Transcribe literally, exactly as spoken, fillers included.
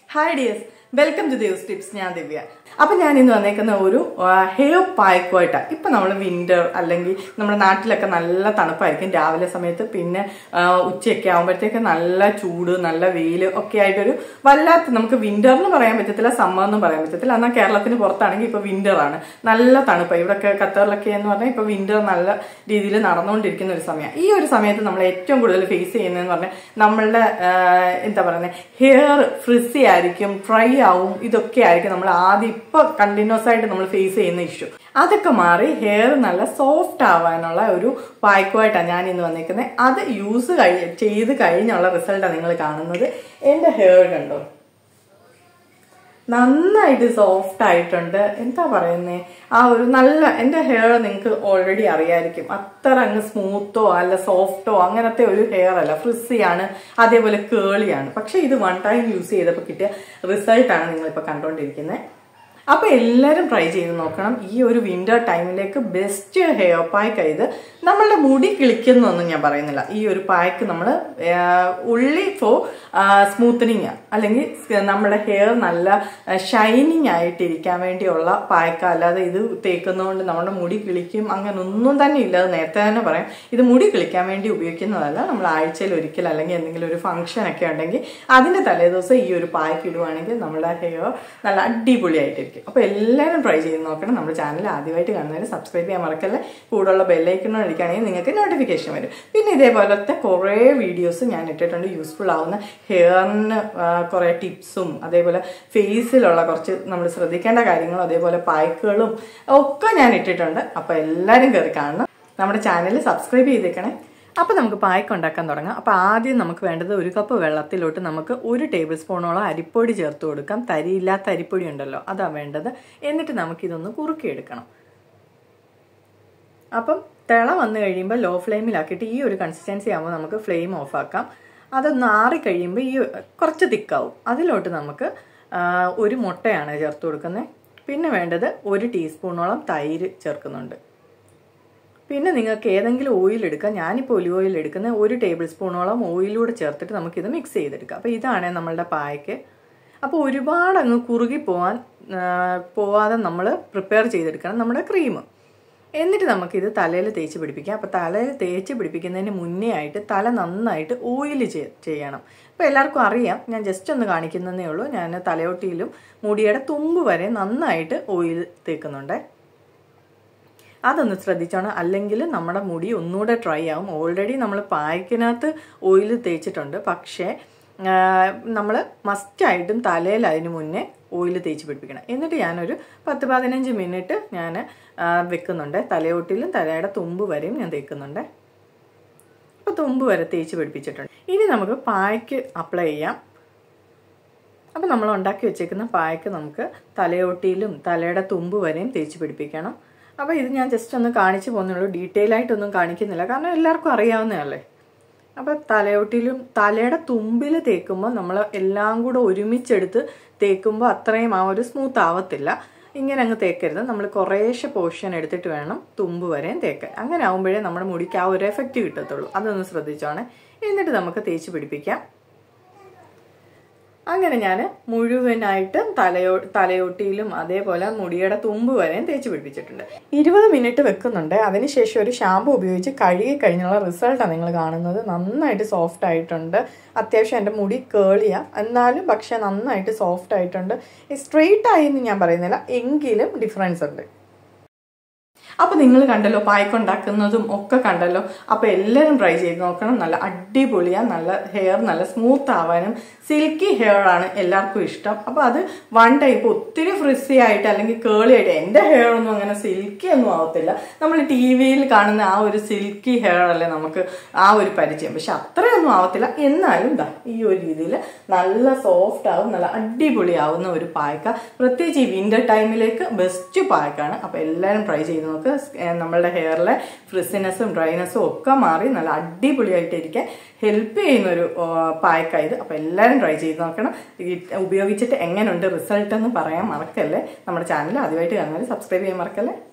Hi dears, welcome to Dev's Tips. I am Divya. അപ്പോൾ ഞാൻ ഇന്ന് വന്നേക്കുന്ന ഒരു ഹെയർ പായ്ക്കുമായിട്ടാ. ഇപ്പൊ നമ്മൾ വിന്റർ അല്ലെങ്കിൽ നമ്മുടെ നാട്ടിലൊക്കെ നല്ല തണുപ്പായിരിക്കും രാവിലെ സമയത്ത്, പിന്നെ ഉച്ചയൊക്കെ ആകുമ്പോഴത്തേക്ക് നല്ല ചൂട് നല്ല വെയിൽ ഒക്കെ ആയിട്ടൊരു വല്ലാത്ത, നമുക്ക് വിന്റർ എന്ന് പറയാൻ പറ്റത്തില്ല, സമ്മർ എന്നും പറയാൻ പറ്റത്തില്ല. എന്നാൽ കേരളത്തിന് പുറത്താണെങ്കിൽ ഇപ്പൊ വിന്റർ ആണ്, നല്ല തണുപ്പാണ്. ഇവിടെയൊക്കെ ഖത്തറിലൊക്കെ എന്ന് പറഞ്ഞാൽ ഇപ്പൊ വിന്റർ നല്ല രീതിയിൽ നടന്നുകൊണ്ടിരിക്കുന്ന ഒരു സമയം. ഈ ഒരു സമയത്ത് നമ്മൾ ഏറ്റവും കൂടുതൽ ഫേസ് ചെയ്യുന്നതെന്ന് പറഞ്ഞാൽ നമ്മളുടെ എന്താ പറയുന്നത്, ഹെയർ ഫ്രിസി ആയിരിക്കും, ഡ്രൈ ആവും, ഇതൊക്കെ ആയിരിക്കും നമ്മൾ ആദ്യം ഇപ്പൊ കണ്ടിന്യൂസ് ആയിട്ട് നമ്മൾ ഫേസ് ചെയ്യുന്ന ഇഷ്യൂ. അതൊക്കെ മാറി ഹെയർ നല്ല സോഫ്റ്റ് ആവാനുള്ള ഒരു പായ്ക്കുമായിട്ടാണ് ഞാൻ ഇന്ന് വന്നിരിക്കുന്നത്. അത് യൂസ് ചെയ്ത് കഴിഞ്ഞുള്ള റിസൾട്ടാണ് നിങ്ങൾ കാണുന്നത്. എന്റെ ഹെയർ കണ്ടോ, നന്നായിട്ട് സോഫ്റ്റ് ആയിട്ടുണ്ട്. എന്താ പറയുന്നേ, ആ ഒരു നല്ല, എന്റെ ഹെയർ നിങ്ങൾക്ക് ഓൾറെഡി അറിയായിരിക്കും, അത്ര അങ്ങ് സ്മൂത്തോ അല്ല സോഫ്റ്റോ അങ്ങനത്തെ ഒരു ഹെയർ അല്ല, ഫ്രിസിയാണ്, അതേപോലെ കേളിയാണ്. പക്ഷെ ഇത് വൺ ടൈം യൂസ് ചെയ്തപ്പോൾ കിട്ടിയ റിസൾട്ടാണ് നിങ്ങളിപ്പോൾ കണ്ടുകൊണ്ടിരിക്കുന്നത്. അപ്പൊ എല്ലാരും ട്രൈ ചെയ്ത് നോക്കണം. ഈ ഒരു വിന്റർ ടൈമിലേക്ക് ബെസ്റ്റ് ഹെയർ പായ്ക്ക്. ഇത് നമ്മളുടെ മുടി കിളിക്കുന്നൊന്നും ഞാൻ പറയുന്നില്ല. ഈ ഒരു പായ്ക്ക് നമ്മൾ ഉള്ളി ഫോർ സ്മൂത്തനിങ് അല്ലെങ്കിൽ നമ്മുടെ ഹെയർ നല്ല ഷൈനിങ് ആയിട്ടിരിക്കാൻ വേണ്ടിയുള്ള പായ്ക്ക. അല്ലാതെ ഇത് തേക്കുന്നതുകൊണ്ട് നമ്മുടെ മുടി കിളിക്കും അങ്ങനെ ഒന്നും തന്നെ ഇല്ല. അത് നേരത്തെ തന്നെ പറയാം, ഇത് മുടി കിളിക്കാൻ വേണ്ടി ഉപയോഗിക്കുന്നതല്ല. നമ്മൾ ആഴ്ചയിൽ ഒരിക്കൽ അല്ലെങ്കിൽ എന്തെങ്കിലും ഒരു ഫംഗ്ഷൻ ഒക്കെ ഉണ്ടെങ്കിൽ അതിന്റെ തലേദിവസം ഈ ഒരു പായ്ക്ക് ഇടുവാണെങ്കിൽ നമ്മുടെ ഹെയർ നല്ല അടിപൊളിയായിട്ടിരിക്കും. അപ്പൊ എല്ലാവരും ട്രൈ ചെയ്ത് നോക്കണം. നമ്മുടെ ചാനൽ ആദ്യമായിട്ട് കാണുന്നവര് സബ്സ്ക്രൈബ് ചെയ്യാൻ മറക്കല്ലേ. കൂടുതലുള്ള ബെല്ലൈക്കൺ അടിക്കുകയാണെങ്കിൽ നിങ്ങൾക്ക് നോട്ടിഫിക്കേഷൻ വരും. പിന്നെ ഇതേപോലത്തെ കുറേ വീഡിയോസ് ഞാൻ ഇട്ടിട്ടുണ്ട്, യൂസ്ഫുൾ ആവുന്ന ഹെയറിന് കുറെ ടിപ്സും അതേപോലെ ഫേസിലുള്ള കുറച്ച് നമ്മൾ ശ്രദ്ധിക്കേണ്ട കാര്യങ്ങളും അതേപോലെ പായ്ക്കുകളും ഒക്കെ ഞാൻ ഇട്ടിട്ടുണ്ട്. അപ്പൊ എല്ലാവരും കയറി കാണണം, നമ്മുടെ ചാനൽ സബ്സ്ക്രൈബ് ചെയ്തേക്കണേ. അപ്പോൾ നമുക്ക് പായ്ക്ക് ഉണ്ടാക്കാൻ തുടങ്ങാം. അപ്പോൾ ആദ്യം നമുക്ക് വേണ്ടത് ഒരു കപ്പ് വെള്ളത്തിലോട്ട് നമുക്ക് ഒരു ടേബിൾ സ്പൂണോളം അരിപ്പൊടി ചേർത്ത് കൊടുക്കാം. തരിയില്ലാത്ത അരിപ്പൊടി ഉണ്ടല്ലോ, അതാണ് വേണ്ടത്. എന്നിട്ട് നമുക്കിതൊന്ന് കുറുക്കിയെടുക്കണം. അപ്പം തിള വന്നു കഴിയുമ്പോൾ ലോ ഫ്ലെയിമിലാക്കിയിട്ട് ഈ ഒരു കൺസിസ്റ്റൻസി ആകുമ്പോൾ നമുക്ക് ഫ്ലെയിം ഓഫ് ആക്കാം. അതൊന്ന് ആറിക്കഴിയുമ്പോൾ ഈ കുറച്ച് തിക്കാവും. അതിലോട്ട് നമുക്ക് ഒരു മുട്ടയാണ് ചേർത്ത് കൊടുക്കുന്നത്. പിന്നെ വേണ്ടത് ഒരു ടീസ്പൂണോളം തൈര് ചേർക്കുന്നുണ്ട്. പിന്നെ നിങ്ങൾക്ക് ഏതെങ്കിലും ഓയിൽ എടുക്കാം. ഞാനിപ്പോൾ ഒലിവ് ഓയിൽ എടുക്കുന്നത്. ഒരു ടേബിൾ സ്പൂണോളം ഓയിലൂടെ ചേർത്തിട്ട് നമുക്കിത് മിക്സ് ചെയ്തെടുക്കാം. അപ്പോൾ ഇതാണ് നമ്മളുടെ പായ്ക്ക്. അപ്പോൾ ഒരുപാട് അങ്ങ് കുറുകി പോവാൻ പോവാതെ നമ്മൾ പ്രിപ്പയർ ചെയ്തെടുക്കണം നമ്മുടെ ക്രീം. എന്നിട്ട് നമുക്കിത് തലയിൽ തേച്ച് പിടിപ്പിക്കാം. അപ്പോൾ തലയിൽ തേച്ച് പിടിപ്പിക്കുന്നതിന് മുന്നേ ആയിട്ട് തല നന്നായിട്ട് ഓയിൽ ചെയ്യണം. അപ്പോൾ എല്ലാവർക്കും അറിയാം, ഞാൻ ജസ്റ്റ് ഒന്ന് കാണിക്കുന്നതേ ഉള്ളൂ. ഞാൻ തലയോട്ടിയിലും മുടിയുടെ തുമ്പ് വരെ നന്നായിട്ട് ഓയിൽ തേക്കുന്നുണ്ട്. അതൊന്ന് ശ്രദ്ധിച്ചോണം, അല്ലെങ്കിൽ നമ്മുടെ മുടി ഒന്നുകൂടെ ഡ്രൈ ആവും. ഓൾറെഡി നമ്മൾ പായ്ക്കിനകത്ത് ഓയിൽ തേച്ചിട്ടുണ്ട്, പക്ഷേ നമ്മൾ മസ്റ്റായിട്ടും തലയിൽ അതിന് മുന്നേ ഓയിൽ തേച്ച് പിടിപ്പിക്കണം. എന്നിട്ട് ഞാനൊരു പത്ത് പതിനഞ്ച് മിനിറ്റ് ഞാൻ വെക്കുന്നുണ്ട്. തലയോട്ടിലും തലയുടെ തുമ്പ് വരെയും ഞാൻ തേക്കുന്നുണ്ട്. അപ്പോൾ തുമ്പ് വരെ തേച്ച് പിടിപ്പിച്ചിട്ടുണ്ട്. ഇനി നമുക്ക് പായ്ക്ക് അപ്ലൈ ചെയ്യാം. അപ്പോൾ നമ്മൾ ഉണ്ടാക്കി വെച്ചേക്കുന്ന പായ്ക്ക് നമുക്ക് തലയോട്ടിയിലും തലയുടെ തുമ്പ് വരെയും തേച്ച് പിടിപ്പിക്കണം. അപ്പോൾ ഇത് ഞാൻ ജസ്റ്റ് ഒന്ന് കാണിച്ചു പോകുന്നുള്ളൂ, ഡീറ്റെയിൽ ആയിട്ടൊന്നും കാണിക്കുന്നില്ല, കാരണം എല്ലാവർക്കും അറിയാവുന്നതല്ലേ. അപ്പോൾ തലയോട്ടിലും തലയുടെ തുമ്പിൽ തേക്കുമ്പോൾ നമ്മൾ എല്ലാം കൂടെ ഒരുമിച്ചെടുത്ത് തേക്കുമ്പോൾ അത്രയും ആ ഒരു സ്മൂത്ത് ആവത്തില്ല. ഇങ്ങനെ അങ്ങ് തേക്കരുത്. നമ്മൾ കുറേശ്ശെ പോർഷൻ എടുത്തിട്ട് വേണം തുമ്പ് വരെയും തേക്കാൻ. അങ്ങനെ ആകുമ്പോഴേ നമ്മുടെ മുടിക്ക് ആ ഒരു എഫക്റ്റ് കിട്ടത്തുള്ളൂ. അതൊന്ന് ശ്രദ്ധിച്ചോണേ. എന്നിട്ട് നമുക്ക് തേച്ച് പിടിപ്പിക്കാം. അങ്ങനെ ഞാൻ മുഴുവനായിട്ടും തലയോ തലയോട്ടിയിലും അതേപോലെ മുടിയുടെ തുമ്പ് വരെയും തേച്ച് പിടിപ്പിച്ചിട്ടുണ്ട്. ഇരുപത് മിനിറ്റ് വെക്കുന്നുണ്ട്. അതിനുശേഷം ഒരു ഷാമ്പു ഉപയോഗിച്ച് കഴുകി കഴിഞ്ഞുള്ള റിസൾട്ടാണ് നിങ്ങൾ കാണുന്നത്. നന്നായിട്ട് സോഫ്റ്റ് ആയിട്ടുണ്ട്. അത്യാവശ്യം എൻ്റെ മുടി കേളിയാണ്, എന്നാലും പക്ഷെ നന്നായിട്ട് സോഫ്റ്റ് ആയിട്ടുണ്ട്. സ്ട്രെയിറ്റ് ആയി എന്ന് ഞാൻ പറയുന്നില്ല, എങ്കിലും ഡിഫറൻസ് ഉണ്ട്. അപ്പൊ നിങ്ങൾ കണ്ടല്ലോ, പായ്ക്കുണ്ടാക്കുന്നതും ഒക്കെ കണ്ടല്ലോ. അപ്പൊ എല്ലാവരും ട്രൈ ചെയ്ത് നോക്കണം. നല്ല അടിപൊളിയാ, നല്ല ഹെയർ നല്ല സ്മൂത്ത് ആവാനും സിൽക്കി ഹെയർ ആണ് എല്ലാവർക്കും ഇഷ്ടം. അപ്പൊ അത് വൺ ടൈപ്പ് ഒത്തിരി ഫ്രിസി ആയിട്ട് അല്ലെങ്കിൽ കേളി ആയിട്ട്, എന്റെ ഹെയർ ഒന്നും അങ്ങനെ സിൽക്കി ഒന്നും ആവത്തില്ല. നമ്മൾ ടി വിയിൽ കാണുന്ന ആ ഒരു സിൽക്കി ഹെയർ അല്ലേ നമുക്ക് ആ ഒരു പരിചയം, പക്ഷെ അത്രയൊന്നും ആവത്തില്ല. എന്നാലും ദാ ഈ ഒരു രീതിയിൽ നല്ല സോഫ്റ്റ് ആവും, നല്ല അടിപൊളിയാവുന്ന ഒരു പായ്ക്ക. പ്രത്യേകിച്ച് ഈ വിന്റർ ടൈമിലേക്ക് ബെസ്റ്റ് പായ്ക്കാണ്. അപ്പൊ എല്ലാവരും ട്രൈ ചെയ്ത് നോക്കുക. നമ്മളുടെ ഹെയറിലെ ഫ്രിസിനെസ്സും ഡ്രൈനെസ്സും ഒക്കെ മാറി നല്ല അടിപൊളിയായിട്ടിരിക്കാൻ ഹെൽപ്പ് ചെയ്യുന്നൊരു പായ്ക്കായത്. അപ്പോൾ എല്ലാവരും ട്രൈ ചെയ്ത് നോക്കണം. ഉപയോഗിച്ചിട്ട് എങ്ങനെയുണ്ട് റിസൾട്ട് എന്ന് പറയാൻ മറക്കല്ലേ. നമ്മുടെ ചാനൽ ആദ്യമായിട്ട് കാണുന്നവർ സബ്സ്ക്രൈബ് ചെയ്യാൻ മറക്കല്ലേ.